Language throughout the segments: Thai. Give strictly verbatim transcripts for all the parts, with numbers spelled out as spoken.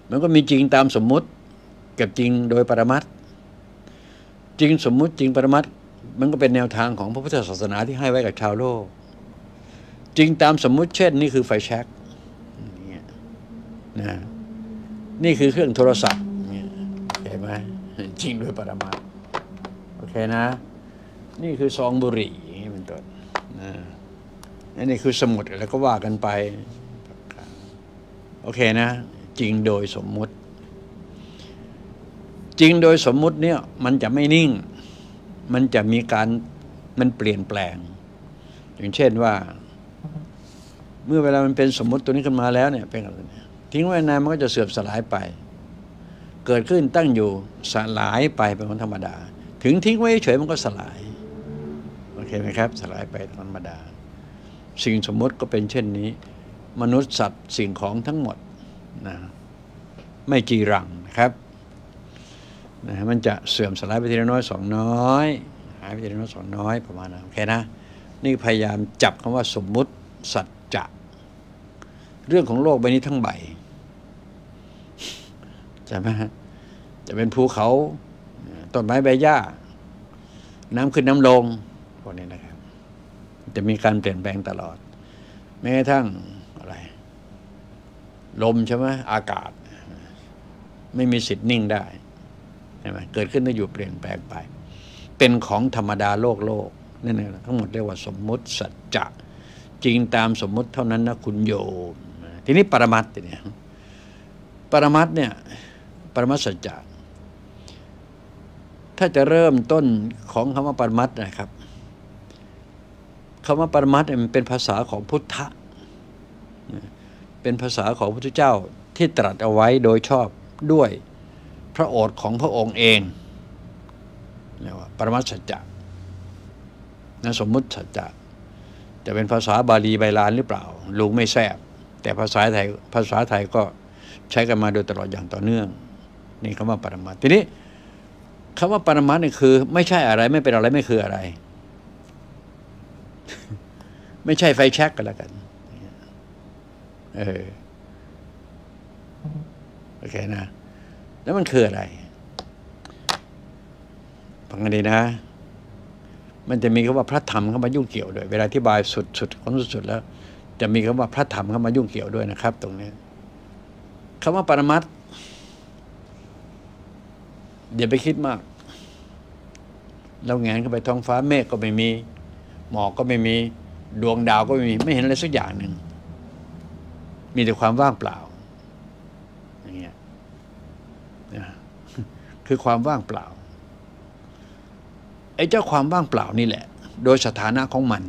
มันก็มีจริงตามสมมุติกับจริงโดยปรมัตถ์จริงสมมุติจริงปรมัตถ์มันก็เป็นแนวทางของพระพุทธศาสนาที่ให้ไว้กับชาวโลกจริงตามสมมุติเช่นนี่คือไฟแช็กนะนี่คือเครื่องโทรศัพท์เห็นไหมจริงโดยปรมัตถ์โอเคนะนี่คือซองบุหรี่นี่เป็นต้นนะนี่คือสมุดแล้วก็ว่ากันไปโอเคนะจริงโดยสมมุติจริงโดยสมมุติเนี่ยมันจะไม่นิ่งมันจะมีการมันเปลี่ยนแปลงอย่างเช่นว่าเมื่อเวลามันเป็นสมมุติตัวนี้ขึ้นมาแล้วเนี่ยเป็นอะไรทิ้งไว้นานมันก็จะเสื่อมสลายไปเกิดขึ้นตั้งอยู่สลายไปเป็นของธรรมดาถึงทิ้งไว้เฉยมันก็สลายโอเคไหมครับสลายไปธรรมดาสิ่งสมมุติก็เป็นเช่นนี้มนุษย์สัตว์สิ่งของทั้งหมดนะไม่จีรังนะครับนะมันจะเสื่อมสลายไปทีละน้อยสองน้อยหายไปทีละน้อยสองน้อยประมาณนั้นโอเคนะนี่พยายามจับคำว่าสมมุติสัจจะเรื่องของโลกใบนี้ทั้งใบใช่ไหมฮะจะเป็นภูเขาต้นไม้ใบหญ้าน้ำขึ้นน้ำลงพวกนี้นะครับจะมีการเปลี่ยนแปลงตลอดแม้กระทั่งอะไรลมใช่ไหมอากาศไม่มีสิทธิ์นิ่งได้ใช่ไหมเกิดขึ้นแล้วอยู่เปลี่ยนแปลงไปเป็นของธรรมดาโลกโลกนั่นเองทั้งหมดเรียกว่าสมมุติสัจจะจริงตามสมมุติเท่านั้นนะคุณโยมทีนี้ปรมัตถ์เนี่ยปรมัตถ์เนี่ยปรมัตถ์สัจจะถ้าจะเริ่มต้นของคำว่าปรมัตถ์นะครับคำว่าปรมัตถ์มันเป็นภาษาของพุทธะเป็นภาษาของพระพุทธเจ้าที่ตรัสเอาไว้โดยชอบด้วยพระโอษฐ์ของพระองค์เองเรียกว่าปรมัตถ์สัจจะนะสมมุติสัจจะจะเป็นภาษาบาลีไบาลานหรือเปล่าลุงไม่แทรบแต่ภาษาไทยภาษาไทยก็ใช้กันมาโดยตลอดอย่างต่อเนื่องนี่คำว่าปรมัตถ์ทีนี้คำว่าปรมัตถ์นี่คือไม่ใช่อะไรไม่เป็นอะไรไม่คืออะไรไม่ใช่ไฟแช็กกันแล้วกันเออโอเคนะแล้วมันคืออะไรฟังกันดีนะมันจะมีคำว่าพระธรรมเข้ามายุ่งเกี่ยวด้วยเวลาอธิบายสุดสุดของสุดๆแล้วจะมีคำว่าพระธรรมเข้ามายุ่งเกี่ยวด้วยนะครับตรงนี้คำว่าปรมัตถ์อย่าไปคิดมากเราแงนเข้าไปท้องฟ้าเมฆก็ไม่มีหมอกก็ไม่มีดวงดาวก็ไม่มีไม่เห็นอะไรสักอย่างหนึ่งมีแต่ความว่างเปล่าอย่างเงี้ยคือความว่างเปล่าไอ้เจ้าความว่างเปล่านี่แหละโดยสถานะของมัน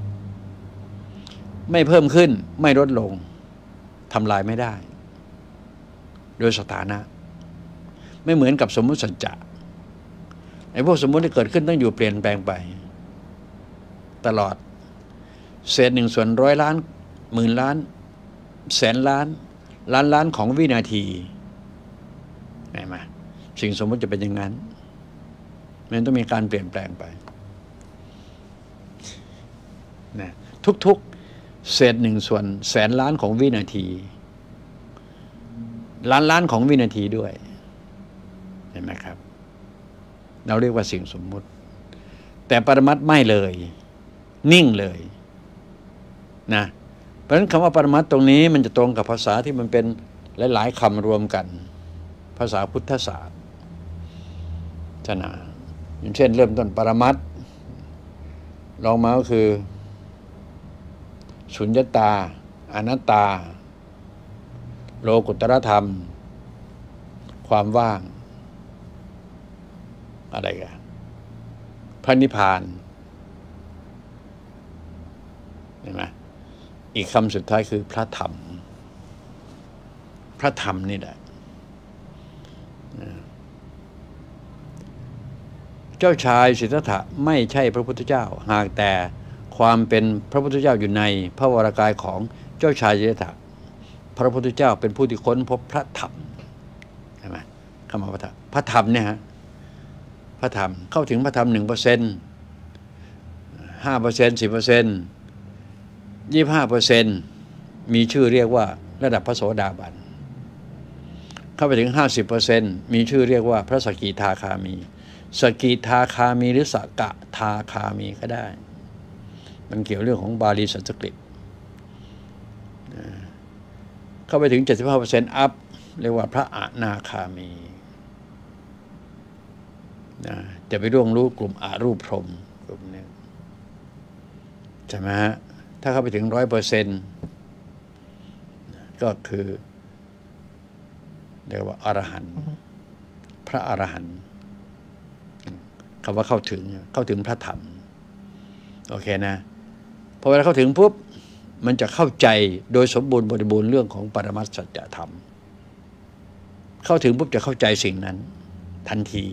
ไม่เพิ่มขึ้นไม่ลดลงทำลายไม่ได้โดยสถานะไม่เหมือนกับสมมุติสัจจะไอ้พวกสมมุติที่เกิดขึ้นต้องอยู่เปลี่ยนแปลงไปตลอดเศษหนึ่งส่วนร้อยล้านหมื่นล้านแสนล้านล้านล้านของวินาทีเห็นไหมสิ่งสมมุติจะเป็นอย่างนั้นมันต้องมีการเปลี่ยนแปลงไปนะทุกๆเศษหนึ่งส่วนแสนล้านของวินาทีล้านล้านของวินาทีด้วยเห็นไหมครับเราเรียกว่าสิ่งสมมุติแต่ปรมัตถ์ไม่เลยนิ่งเลยนะเพราะฉะนั้นคำว่าปรมัตถ์ตรงนี้มันจะตรงกับภาษาที่มันเป็นหลายๆคำรวมกันภาษาพุทธศาสตร์ชนะอย่างเช่นเริ่มต้นปรมัตถ์ลองมาก็คือสุญญตาอนัตตาโลกุตตรธรรมความว่างอะไรกันพระนิพพานเห็นไหมอีกคำสุดท้ายคือพระธรรมพระธรรมนี่แหละเจ้าชายสิทธัตถะไม่ใช่พระพุทธเจ้าหากแต่ความเป็นพระพุทธเจ้าอยู่ในพระวรากายของเจ้าชายสิทธัตถะพระพุทธเจ้าเป็นผู้ที่ค้นพบพระธรรมใช่ไหมคำว่าพระธรรมพระธรรมเนี่ยฮะพระธรรมเข้าถึงพระธรรมหนึ่งเปอร์เซ็นต์ห้าเปอร์เซ็นต์สิบเปอร์เซ็นต์ยี่ห้าเปอร์เซ็นต์มีชื่อเรียกว่าระดับพระโสดาบันเข้าไปถึงห้าสิบเปอร์เซ็นต์มีชื่อเรียกว่าพระสกิทาคามีสกิทาคามีหรือสกทาคามีก็ได้มันเกี่ยวเรื่องของบาลีสันสกฤตเข้าไปถึง เจ็ดสิบห้าเปอร์เซ็นต์ อัพเรียกว่าพระอนาคามีนะจะไปร่วงรู้กลุ่มอารูปพรหมกลุ่มนี้ใช่ไหมฮะถ้าเข้าไปถึงร้อยเปอร์เซ็นต์ก็คือเรียกว่าอรหันต์พระอรหันต์คำว่าเข้าถึงเข้าถึงพระธรรมโอเคนะพอเวลาเข้าถึงปุ๊บมันจะเข้าใจโดยสมบูรณ์บริบูรณ์เรื่องของปรมัตถสัจธรรมเข้าถึงปุ๊บจะเข้าใจสิ่งนั้นทันที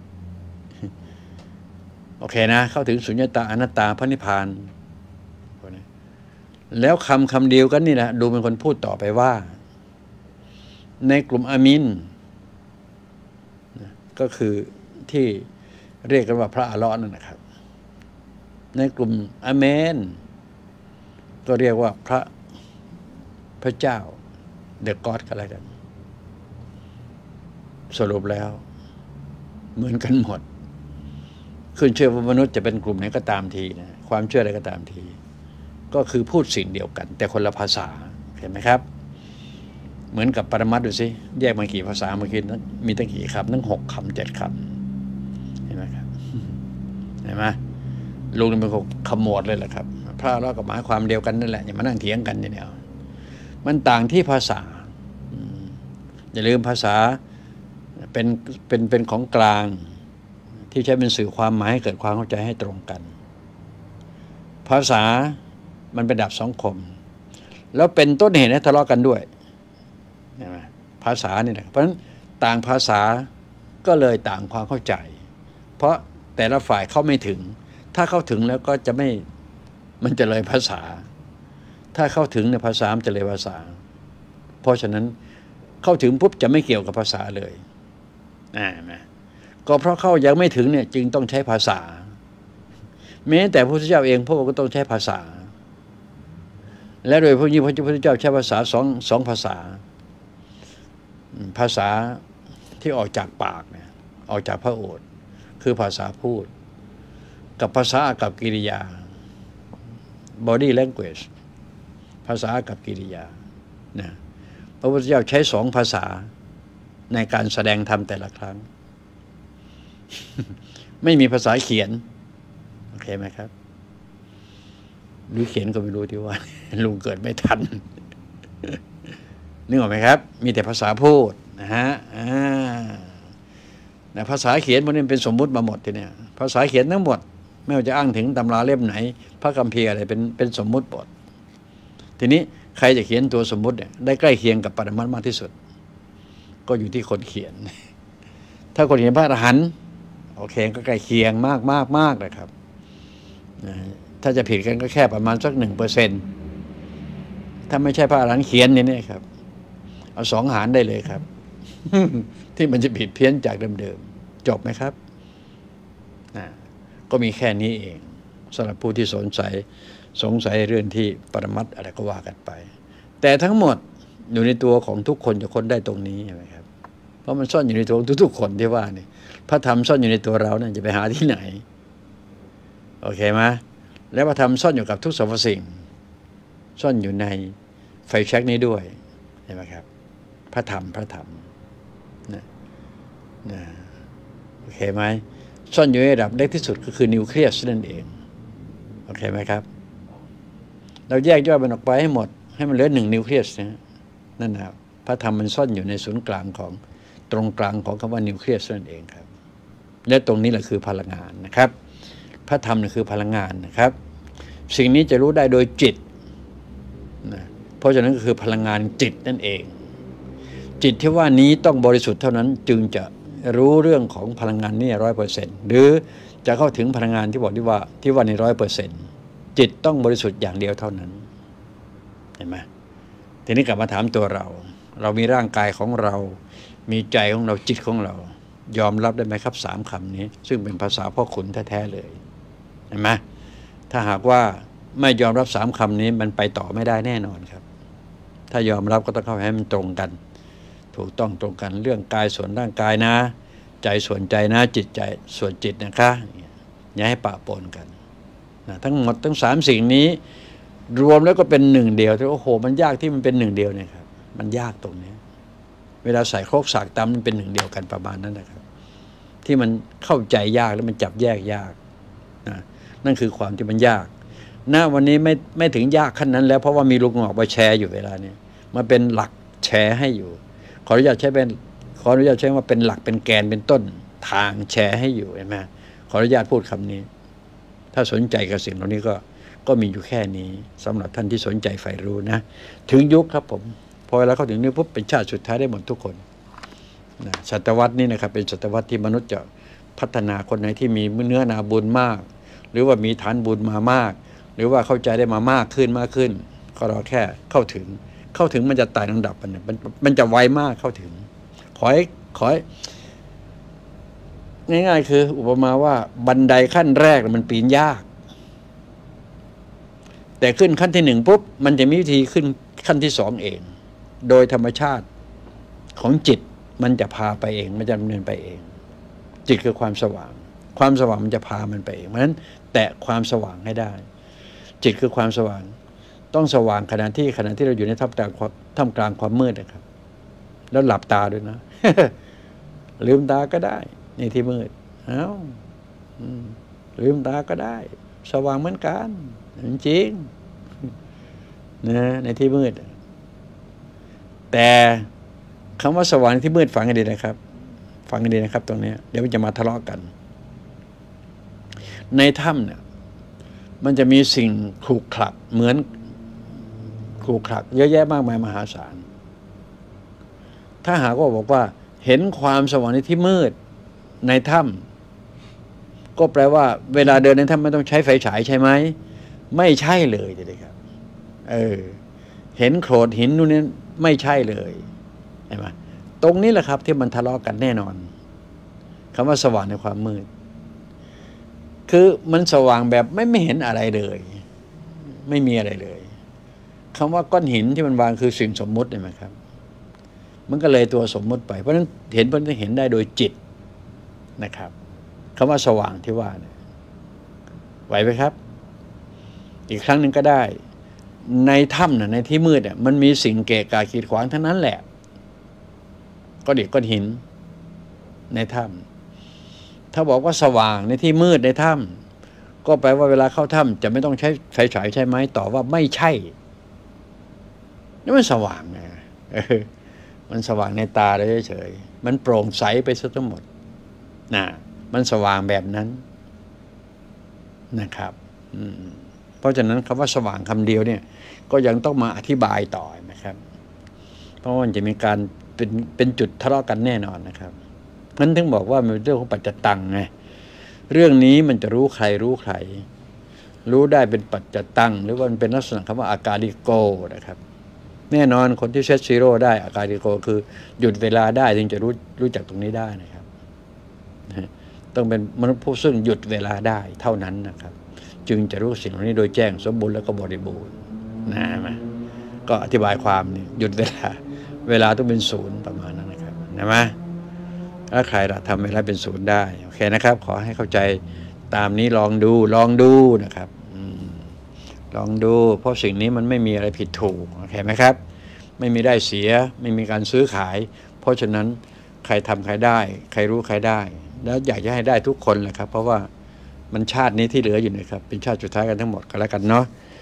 โอเคนะเข้าถึงสุญญตาอนัตตาพระนิพพานแล้วคำคำเดียวกันนี่นะดูเป็นคนพูดต่อไปว่าในกลุ่มอามินก็คือที่เรียกกันว่าพระอาลอนั่นนะครับในกลุ่มอาเมนก็เรียกว่าพระพระเจ้าเดอะก็อดกันอะไรกันสรุปแล้วเหมือนกันหมดขึ้นเชื่อว่ามนุษย์จะเป็นกลุ่มไหนก็ตามทีนะความเชื่ออะไรก็ตามทีก็คือพูดสิ่งเดียวกันแต่คนละภาษาเห็นไหมครับเหมือนกับปรมัตถ์ดูสิแยกมากี่ภาษาเมื่อกี้มีตั้งกี่คำตั้งหกคำเจ็ดคำเห็นไหมครับเห็นไหมลุงเป็นคนขมวดเลยแหละครับพระเรากับหมายความเดียวกันนั่นแหละอย่ามานั่งเถียงกันอย่างเดียวมันต่างที่ภาษาอย่าลืมภาษาเป็นเป็นเป็นของกลางที่ใช้เป็นสื่อความหมายให้เกิดความเข้าใจให้ตรงกันภาษามันเป็นดับสังคมแล้วเป็นต้นเหตุให้ทะเลาะกันด้วยภาษานี่แหละเพราะฉะนั้นต่างภาษาก็เลยต่างความเข้าใจ เพราะแต่ละฝ่ายเข้าไม่ถึงถ้าเข้าถึงแล้วก็จะไม่มันจะเลยภาษาถ้าเข้าถึงในภาษามันจะเลยภาษาเพราะฉะนั้นเข้าถึงปุ๊บจะไม่เกี่ยวกับภาษาเลยอ่านะก็เพราะเข้ายังไม่ถึงเนี่ยจึงต้องใช้ภาษาแม้แต่พระพุทธเจ้าเองพระองค์ก็ต้องใช้ภาษาและโดยพระยิ่งพระพุทธเจ้าใช้ภาษาสองสองภาษาภาษาที่ออกจากปากเนี่ยออกจากพระโอษฐ์คือภาษาพูดกับภาษาอากัปกิริยา body language ภาษาอากัปกิริยานะพระพุทธเจ้าใช้สองภาษาในการแสดงธรรมแต่ละครั้ง ไม่มีภาษาเขียนโอเคไหมครับหรือเขียนก็ไม่รู้ที่ว่า ลุงเกิดไม่ทัน นึกออกไหมครับมีแต่ภาษาพูดนะฮะอ่าภาษาเขียนมันเป็นสมมุติมาหมดทีเนี้ยภาษาเขียนทั้งหมดไม่ว่าจะอ้างถึงตำราเล่มไหนพระคัมภีร์อะไรเป็นเป็นสมมุติหมดทีนี้ใครจะเขียนตัวสมมุติเนี่ยได้ใกล้เคียงกับปรมัตถ์มากที่สุดก็อยู่ที่คนเขียนถ้าคนเขียนพระอรหันต์โอเคก็ใกล้เคียงมากมากมากเลยครับถ้าจะผิดกันก็แค่ประมาณสักหนึ่งเปอร์เซ็นต์ถ้าไม่ใช่พระอรหันต์เขียนเนี่ยครับเอาสองหารได้เลยครับ ที่มันจะผิดเพี้ยนจากเดิมๆจบไหมครับนะก็มีแค่นี้เองสำหรับผู้ที่สงสัยสงสัยเรื่องที่ปรมัตถ์อะไรก็ว่ากันไปแต่ทั้งหมดอยู่ในตัวของทุกคนจะค้นได้ตรงนี้ใช่ไหมครับเพราะมันซ่อนอยู่ในตัวทุกๆคนที่ว่านี่พระธรรมซ่อนอยู่ในตัวเราเนี่ยจะไปหาที่ไหนโอเคไหมแล้วพระธรรมซ่อนอยู่กับทุกสรรพสิ่งซ่อนอยู่ในไฟแช็กนี้ด้วยใช่ไหมครับพระธรรมพระธรรมนะนะโอเคไหมซ่อนอยู่ในระดับเล็กที่สุดก็คือนิวเคลียสนั่นเองโอเคไหมครับเราแยกย่อยมันออกไปให้หมดให้มันเหลือหนึ่งนิวเคลียสนะนั่นนะครับพระธรรมมันซ่อนอยู่ในศูนย์กลางของตรงกลางของคำว่านิวเคลียสนั่นเองครับและตรงนี้แหละคือพลังงานนะครับพระธรรมนี่คือพลังงานนะครับสิ่งนี้จะรู้ได้โดยจิตนะเพราะฉะนั้นก็คือพลังงานจิตนั่นเองจิตที่ว่านี้ต้องบริสุทธิ์เท่านั้นจึงจะรู้เรื่องของพลังงานนี่ร้อยเปอร์เซ็นต์หรือจะเข้าถึงพลังงานที่บอกที่ว่าที่ว่าในร้อยเปอร์เซ็นต์จิตต้องบริสุทธิ์อย่างเดียวเท่านั้นเห็นไหมทีนี้กลับมาถามตัวเราเรามีร่างกายของเรามีใจของเราจิตของเรายอมรับได้ไหมครับสามคำนี้ซึ่งเป็นภาษาพ่อขุนแท้ๆเลยเห็นไหมถ้าหากว่าไม่ยอมรับสามคำนี้มันไปต่อไม่ได้แน่นอนครับถ้ายอมรับก็ต้องเข้าให้มันตรงกันถูกต้องตรงกันเรื่องกายส่วนร่างกายนะใจส่วนใจนะจิตใจส่วนจิตนะคะอย่าให้ปะปนกันนะทั้งหมดทั้งสามสิ่งนี้รวมแล้วก็เป็นหนึ่งเดียวแต่โอ้โหมันยากที่มันเป็นหนึ่งเดียวเนี่ยครับมันยากตรงนี้เวลาใส่โครกสากตำมันเป็นหนึ่งเดียวกันประมาณนั้นนะครับที่มันเข้าใจยากแล้วมันจับแยกยากนะนั่นคือความที่มันยากณวันนี้ไม่ไม่ถึงยากขั้นนั้นแล้วเพราะว่ามีลูกงอกมาแชร์อยู่เวลานี้มาเป็นหลักแชร์ให้อยู่ขออนุญาตใช้เป็นขออนุญาตใช้ว่าเป็นหลักเป็นแกนเป็นต้นทางแชร์ให้อยู่เห็นไหมขออนุญาตพูดคำนี้ถ้าสนใจกับสิ่งเหล่านี้ก็ก็มีอยู่แค่นี้สำหรับท่านที่สนใจใฝ่รู้นะถึงยุคครับผมพอเวลาเข้าถึงนี้ปุ๊บเป็นชาติสุดท้ายได้หมดทุกคนนะศตวรรษนี้นะครับเป็นศตวรรษที่มนุษย์จะพัฒนาคนไหนที่มีเนื้อนาบุญมากหรือว่ามีฐานบุญมามากหรือว่าเข้าใจได้มามากขึ้นมากขึ้นก็รอแค่เข้าถึงเข้าถึงมันจะไต่ลำดับมันมันมันจะไวมากเข้าถึงขอให้ขอให้ง่ายๆคืออุปมาว่าบันไดขั้นแรกมันปีนยากแต่ขึ้นขั้นที่หนึ่งปุ๊บมันจะมีวิธีขึ้นขั้นที่สองเองโดยธรรมชาติของจิตมันจะพาไปเองมันจะดำเนินไปเองจิตคือความสว่างความสว่างมันจะพามันไปเองเพราะฉะนั้นแตะความสว่างให้ได้จิตคือความสว่างต้องสว่างขณะที่ขณะที่เราอยู่ในท่ามกลางท่ามกลางความมืดนะครับแล้วหลับตาด้วยนะ ลืมตาก็ได้ในที่มืดเอ้าลืมตาก็ได้สว่างเหมือนกันจริงนะในที่มืดแต่คำว่าสว่างในที่มืดฟังให้ดีนะครับฟังให้ดีนะครับ ตรงนี้เดี๋ยวมันจะมาทะเลาะกันในถ้ำเนี่ยมันจะมีสิ่งขรุขระเหมือนขรุขระเยอะแยะมากมายมหาศาลถ้าหากว่าบอกว่าเห็นความสว่างในที่มืดในถ้ำก็แปลว่าเวลาเดินในถ้ำไม่ต้องใช้ไฟฉายใช่ไหมไม่ใช่เลยเลยครับเออเห็นโขดหินนู่นนี่ไม่ใช่เลยเห็นไหมตรงนี้แหละครับที่มันทะเลาะกันแน่นอนคำว่าสว่างในความมืดคือมันสว่างแบบไม่ไม่เห็นอะไรเลยไม่มีอะไรเลยคำว่าก้อนหินที่มันวางคือสิ่งสมมุติเห็นไหมครับมันก็เลยตัวสมมุติไปเพราะฉะนั้นเห็นมันเห็นได้โดยจิตนะครับคำว่าสว่างที่ว่าเนี่ยไหวไหมครับอีกครั้งหนึ่งก็ได้ในถ้ำน่ะในที่มืดเนี่ยมันมีสิ่งเกะกะขีดขวางทั้งนั้นแหละก็เด็กก้อนหินในถ้ำถ้าบอกว่าสว่างในที่มืดในถ้ำก็แปลว่าเวลาเข้าถ้ำจะไม่ต้องใช้ไฟฉายใช่ไหมตอบว่าไม่ใช่นี่มันสว่างไงมันสว่างในตาเลยเฉยๆมันโปร่งใสไปซะทั้งหมดนะมันสว่างแบบนั้นนะครับเพราะฉะนั้นคำว่าสว่างคำเดียวเนี่ยก็ยังต้องมาอธิบายต่อนะครับเพราะมันจะมีการเป็นเป็นจุดทะเลาะกันแน่นอนนะครับนั้นถึงบอกว่ามันเป็นเรื่องของปัจจตังไงเรื่องนี้มันจะรู้ใครรู้ใครรู้ได้เป็นปัจจตังหรือว่ามันเป็นลักษณะคำว่าอาการิโกนะครับแน่นอนคนที่เซตซีโร่ได้อาการิโกคือหยุดเวลาได้ถึงจะรู้รู้จักตรงนี้ได้นะครับต้องเป็นมนุษย์ผู้ซึ่งหยุดเวลาได้เท่านั้นนะครับจึงจะรู้สิ่งเหล่านี้โดยแจ้งสมบูรณ์แล้วก็บริบูรณ์นะมาก็อธิบายความนี่หยุดเวลาเวลาต้องเป็นศูนย์ประมาณนั้นนะครับนะมาถ้าใครละทำเวลาเป็นศูนย์ได้โอเคนะครับขอให้เข้าใจตามนี้ลองดูลองดูนะครับลองดูเพราะสิ่งนี้มันไม่มีอะไรผิดถูกโอเคไหมครับไม่มีได้เสียไม่มีการซื้อขายเพราะฉะนั้นใครทำใครได้ใครรู้ใครได้แล้วอยากจะให้ได้ทุกคนแหละครับเพราะว่ามันชาตินี้ที่เหลืออยู่นะครับเป็นชาติสุดท้ายกันทั้งหมดก็แล้วกันเนาะ